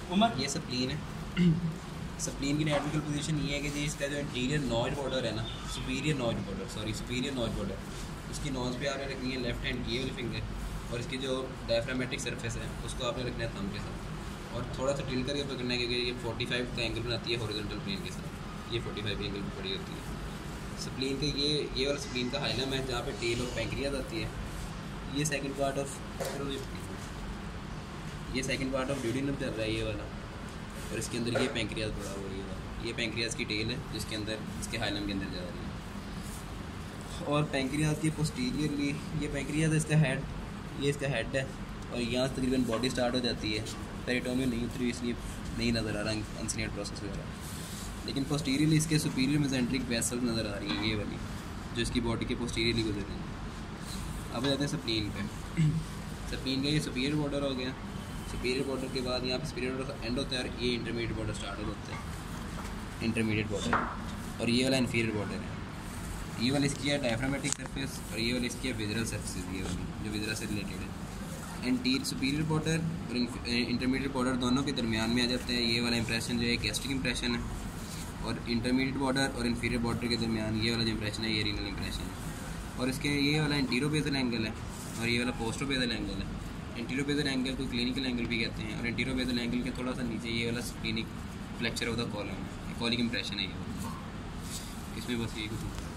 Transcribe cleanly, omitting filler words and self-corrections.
ये स्प्लीन है। स्प्लीन की एनाटॉमिकल पोजीशन ये है कि जी इसका जो इंटीरियर नॉज बॉर्डर है ना, सुपीरियर नॉज बॉर्डर, इसकी नॉज पे आपने रखनी है लेफ्ट हैंड ये वाली फिंगर, और इसकी जो डायफ्रामेटिक सरफेस है उसको आपने रखना है थंब के साथ, और थोड़ा सा टिल्ट करके पकड़ना है, क्योंकि ये 45 का एंगल बनाती है हॉरिजॉन्टल प्लेन के साथ, ये 45 एंगल पर खड़ी होती है। स्प्लीन का ये वाला स्प्लीन का हाइलम है जहाँ पे टेल और पैंक्रियाज आती है। ये सेकंड पार्ट ऑफ ड्यूडिनम चल रहा है ये वाला, और इसके अंदर ये पैंक्रियाज पड़ा हुआ है, ये पैंक्रियाज की टेल है जिसके अंदर इसके हाइलम के अंदर जा रही है। और पैंक्रियाज की पोस्टीरियरली ये पैंक्रियाज इसका हेड, ये इसका हेड है, और यहाँ तकरीबन बॉडी स्टार्ट हो जाती है। पेरिटोनियम नहीं उतरी इसलिए नहीं नज़र आ रहा अनसिनेट प्रोसेस वगैरह, लेकिन पोस्टीरियरली इसके सुपीरियर मेसेंट्रिक वेसल्स नज़र आ रही हैं, ये वाली जो इसकी बॉडी के पोस्टीरियरली गुजर रही हैं। अब जाते हैं स्प्लीन पे। स्प्लीन का ये सुपीरियर बॉर्डर हो गया। सुपीरियर बॉर्डर के बाद यहाँ पे सुपीरियर बॉर्डर एंड होता है, और ये इंटरमीडिएट बॉर्डर स्टार्ट होता है, इंटरमीडिएट बॉर्डर, और ये वाला इन्फीरियर बॉर्डर है। ये वाला इसकी है डायफ्रामेटिक सरफेस, और ये वाली इसकी है विजरल सरफेस, ये वाली जो विजरा से रिलेटेड है। सुपीरियर बॉर्डर और इंटरमीडिएट बॉर्डर दोनों के दरमियान में आ जाता है। ये वाला इंप्रेशन जो है गैस्ट्रिक इंप्रेशन है, और इंटरमीडिएट बॉर्डर और इन्फीरियर बॉर्डर के दरमियान ये वाला जो इंप्रेशन है ये रीनल इंप्रेशन है। और इसके ये वाला इंटीरोबेजल एंगल है, और ये वाला पोस्टोबेजल एंगल है। इंटीरोबेजल एंगल को क्लिनिकल एंगल भी कहते हैं, और इंटीरोबेजल एंगल के थोड़ा सा नीचे ये वाला splenic flexure of the colon है, कॉलिक इंप्रेशन है ये। इसमें बस ये कुछ